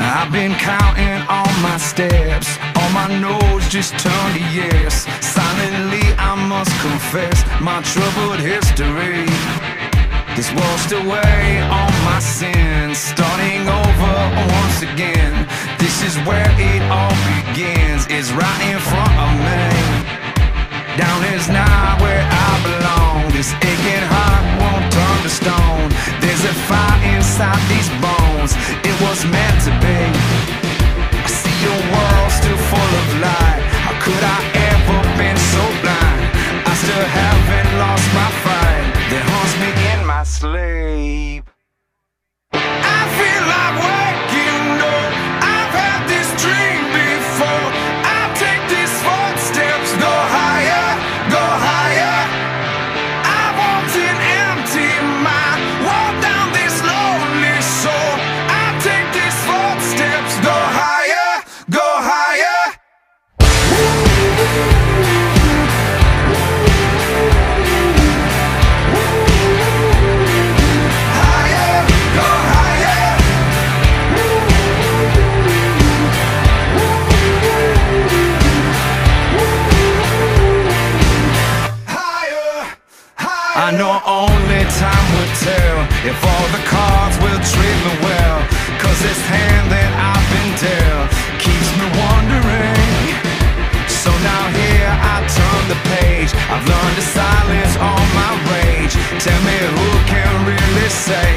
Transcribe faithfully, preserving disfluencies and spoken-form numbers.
I've been counting all my steps, on my nose just turned to yes. Silently I must confess my troubled history. This washed away all my sins, starting over once again. This is where it all begins, it's right in front of me. Down is not where I belong, this aching heart won't turn to stone. There's a fire inside these bones, it was meant to be. I see a world still full of light, how could I ever been so blind? I still haven't lost my fight that haunts me in my sleep. I feel like waking up, I've had this dream before. I take these footsteps, go higher, go higher. I want an empty mind, walk down this lonely soul. I take these footsteps, go higher, go higher. I know only time will tell if all the cards will treat me well, cause this hand that I've been dealt keeps me wondering. So now here I turn the page, I've learned to silence all my rage. Tell me who can really say